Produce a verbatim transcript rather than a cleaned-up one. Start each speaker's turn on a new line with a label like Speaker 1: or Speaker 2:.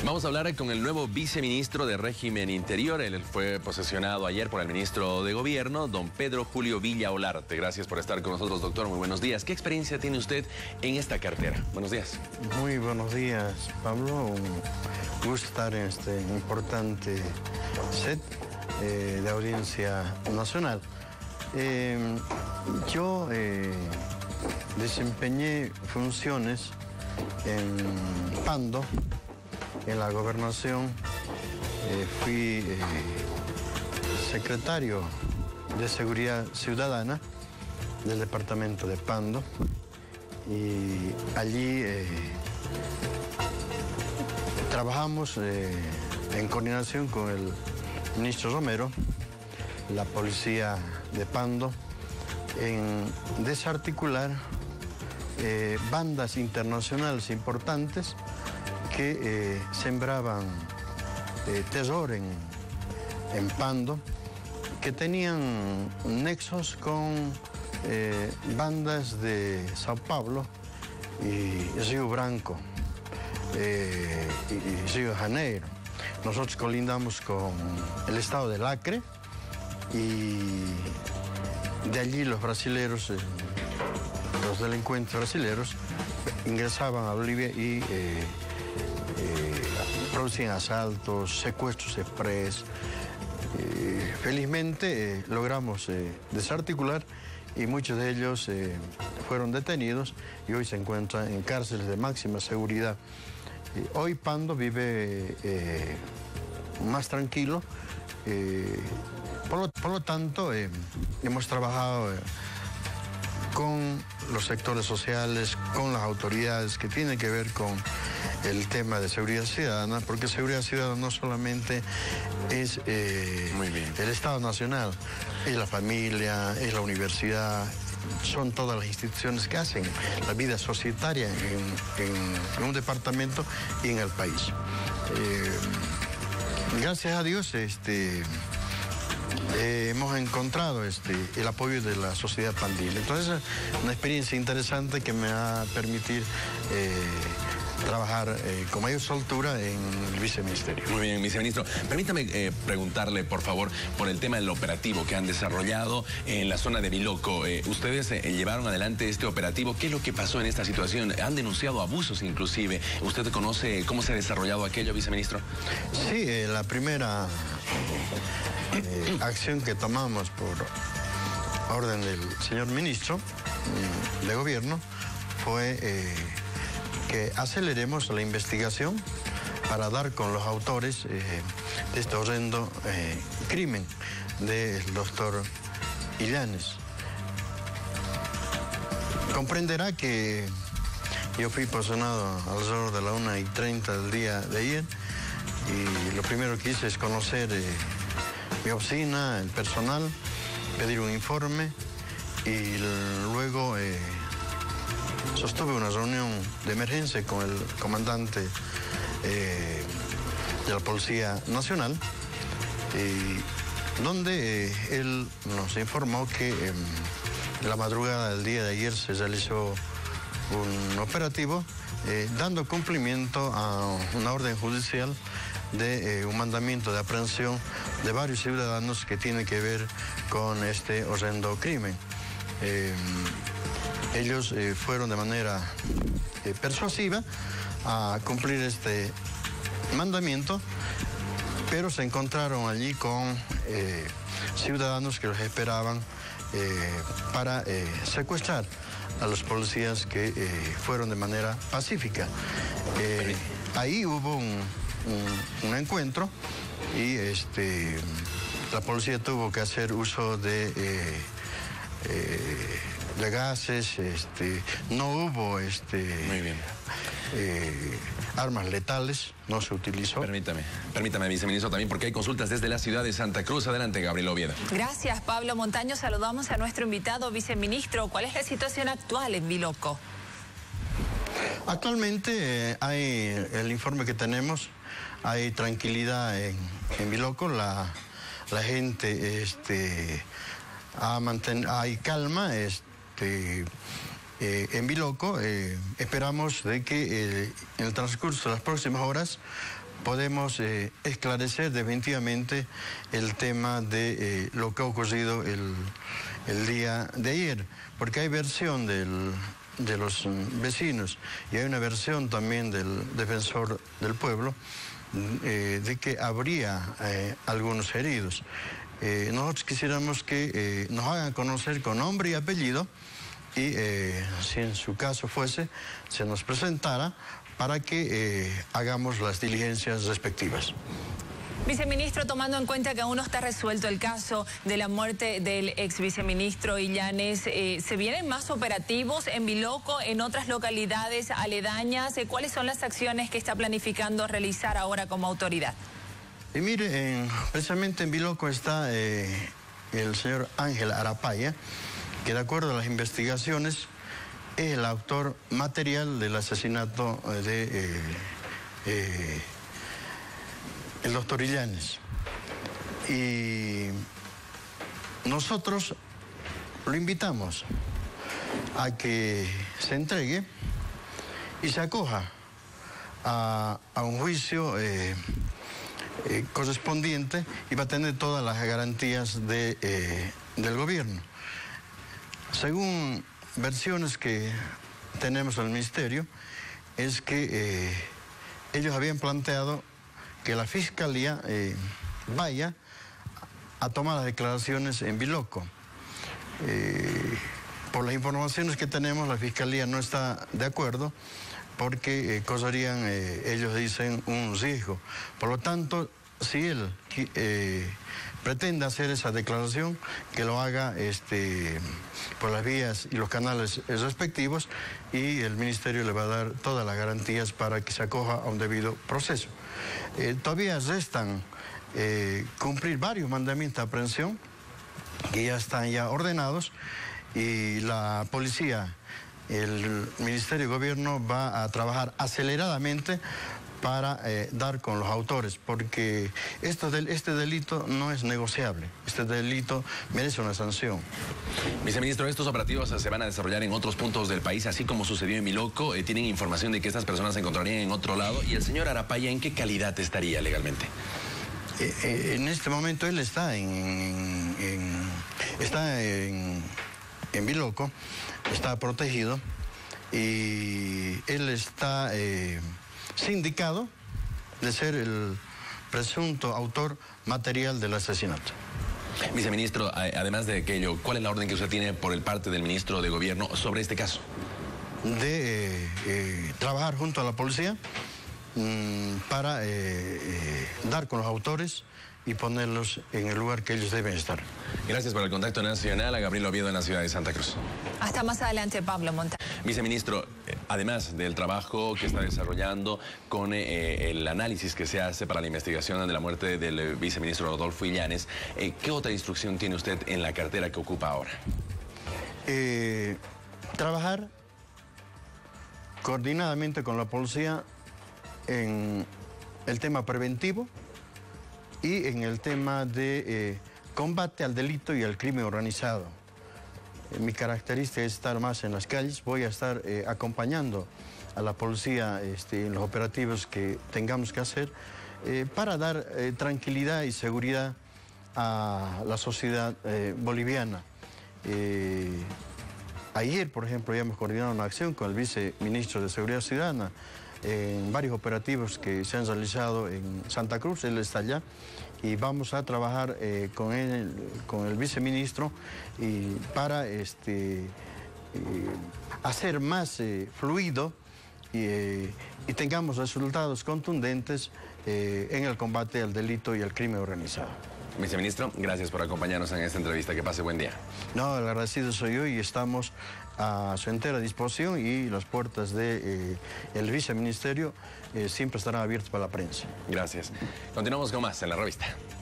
Speaker 1: Vamos a hablar con el nuevo viceministro de Régimen Interior. Él fue posesionado ayer por el ministro de Gobierno, don Pedro Julio Villa Olarte. Gracias por estar con nosotros, doctor. Muy buenos días. ¿Qué experiencia tiene usted en esta cartera? Buenos días.
Speaker 2: Muy buenos días, Pablo. Un gusto estar en este importante set eh, de audiencia nacional. Eh, yo eh, desempeñé funciones en Pando, en la gobernación. Eh, fui eh, secretario de Seguridad Ciudadana del departamento de Pando y allí eh, trabajamos eh, en coordinación con el ministro Romero, la policía de Pando, en desarticular eh, bandas internacionales importantes que eh, sembraban eh, terror en, en Pando, que tenían nexos con eh, bandas de Sao Paulo y Río Branco eh, y, y Río de Janeiro. Nosotros colindamos con el estado del Acre y de allí los brasileros, eh, los delincuentes brasileros, ingresaban a Bolivia y eh, Eh, producían asaltos, secuestros express. Eh, felizmente eh, logramos eh, desarticular y muchos de ellos eh, fueron detenidos y hoy se encuentran en cárceles de máxima seguridad. Eh, hoy Pando vive eh, más tranquilo. Eh, por, lo, por lo tanto, eh, hemos trabajado eh, con los sectores sociales, con las autoridades que tienen que ver con el tema de seguridad ciudadana, porque seguridad ciudadana no solamente es eh,
Speaker 1: Muy bien.
Speaker 2: el Estado Nacional, es la familia, es la universidad, son todas las instituciones que hacen la vida societaria en, en, en un departamento y en el país. Eh, gracias a Dios, este... Eh, hemos encontrado este, el apoyo de la sociedad pandil. Entonces, una experiencia interesante que me va a permitir eh, trabajar eh, con mayor soltura en el viceministerio.
Speaker 1: Muy bien, viceministro. Permítame eh, preguntarle, por favor, por el tema del operativo que han desarrollado en la zona de Biloco. Eh, ustedes eh, llevaron adelante este operativo. ¿Qué es lo que pasó en esta situación? Han denunciado abusos inclusive. ¿Usted conoce cómo se ha desarrollado aquello, viceministro?
Speaker 2: Sí, eh, la primera Eh, acción que tomamos por orden del señor ministro eh, de Gobierno fue eh, que aceleremos la investigación para dar con los autores eh, de este horrendo eh, crimen del doctor Illanes. Comprenderá que yo fui posesionado alrededor de la una y treinta del día de ayer y lo primero que hice es conocer eh, mi oficina, el personal, pedir un informe y luego eh, sostuve una reunión de emergencia con el comandante eh, de la Policía Nacional, y donde eh, él nos informó que eh, en la madrugada del día de ayer se realizó un operativo eh, dando cumplimiento a una orden judicial de eh, un mandamiento de aprehensión de varios ciudadanos que tiene que ver con este horrendo crimen. Eh, ellos eh, fueron de manera eh, persuasiva a cumplir este mandamiento, pero se encontraron allí con eh, ciudadanos que los esperaban eh, para eh, secuestrar a los policías que eh, fueron de manera pacífica. Eh, ahí hubo un Un, un encuentro y este, la policía tuvo que hacer uso de, eh, eh, de gases, este, no hubo este,
Speaker 1: Muy bien.
Speaker 2: Eh, armas letales, no se utilizó.
Speaker 1: Permítame, permítame, viceministro, también porque hay consultas desde la ciudad de Santa Cruz. Adelante, Gabriel Oviedo.
Speaker 3: Gracias, Pablo Montaño. Saludamos a nuestro invitado, viceministro. ¿Cuál es la situación actual en Biloco?
Speaker 2: Actualmente eh, hay el informe que tenemos, hay tranquilidad en, en Biloco, la, la gente este, ha manten, hay calma este, eh, en Biloco. Eh, esperamos de que eh, en el transcurso de las próximas horas podemos eh, esclarecer definitivamente el tema de eh, lo que ha ocurrido el, el día de ayer, porque hay versión del, de los vecinos y hay una versión también del defensor del pueblo eh, de que habría eh, algunos heridos. Eh, nosotros quisiéramos que eh, nos hagan conocer con nombre y apellido y eh, si en su caso fuese, se nos presentara para que eh, hagamos las diligencias respectivas.
Speaker 3: Viceministro, tomando en cuenta que aún no está resuelto el caso de la muerte del ex viceministro Illanes, eh, ¿se vienen más operativos en Biloco, en otras localidades aledañas? Eh, ¿Cuáles son las acciones que está planificando realizar ahora como autoridad?
Speaker 2: Y mire, en, precisamente en Biloco está eh, el señor Ángel Arapaya, que de acuerdo a las investigaciones es el autor material del asesinato de eh, eh, el doctor Illanes. Y nosotros lo invitamos a que se entregue y se acoja a, a un juicio eh, eh, correspondiente y va a tener todas las garantías de, eh, del gobierno. Según versiones que tenemos en el ministerio, es que eh, ellos habían planteado que la Fiscalía eh, vaya a tomar las declaraciones en Biloco. Eh, por las informaciones que tenemos, la Fiscalía no está de acuerdo porque eh, correrían, eh, ellos dicen, un riesgo. Por lo tanto, si él eh, pretende hacer esa declaración, que lo haga este, por las vías y los canales respectivos y el Ministerio le va a dar todas las garantías para que se acoja a un debido proceso. Eh, todavía restan eh, cumplir varios mandamientos de aprehensión que ya están ya ordenados y la policía, el Ministerio de Gobierno va a trabajar aceleradamente para eh, dar con los autores, porque esto del, este delito no es negociable, este delito merece una sanción.
Speaker 1: Viceministro, estos operativos se van a desarrollar en otros puntos del país, así como sucedió en Biloco. Eh, ¿Tienen información de que estas personas se encontrarían en otro lado? ¿Y el señor Arapaya en qué calidad estaría legalmente?
Speaker 2: Eh, eh, en este momento él está en, en, en, está en, en Biloco, está protegido y él está eh, sindicado de ser el presunto autor material del asesinato.
Speaker 1: Viceministro, además de aquello, ¿cuál es la orden que usted tiene por el parte del ministro de Gobierno sobre este caso?
Speaker 2: De eh, eh, trabajar junto a la policía mmm, para eh, eh, dar con los autores y ponerlos en el lugar que ellos deben estar.
Speaker 1: Gracias por el contacto nacional a Gabriel Oviedo en la ciudad de Santa Cruz.
Speaker 3: Hasta más adelante, Pablo Montaño.
Speaker 1: Viceministro, además del trabajo que está desarrollando con eh, el análisis que se hace para la investigación de la muerte del viceministro Rodolfo Illanes, eh, ¿qué otra instrucción tiene usted en la cartera que ocupa ahora?
Speaker 2: Eh, trabajar coordinadamente con la policía en el tema preventivo y en el tema de eh, combate al delito y al crimen organizado. Eh, mi característica es estar más en las calles, voy a estar eh, acompañando a la policía este, en los operativos que tengamos que hacer eh, para dar eh, tranquilidad y seguridad a la sociedad eh, boliviana. Eh, ayer, por ejemplo, ya hemos coordinado una acción con el viceministro de Seguridad Ciudadana en varios operativos que se han realizado en Santa Cruz, él está allá, y vamos a trabajar eh, con, él, con el viceministro y para este, eh, hacer más eh, fluido y, eh, y tengamos resultados contundentes eh, en el combate al delito y al crimen organizado.
Speaker 1: Viceministro, gracias por acompañarnos en esta entrevista. Que pase buen día.
Speaker 2: No, el agradecido soy yo y estamos a su entera disposición y las puertas del de, eh, viceministerio eh, siempre estarán abiertas para la prensa.
Speaker 1: Gracias. Continuamos con más en La Revista.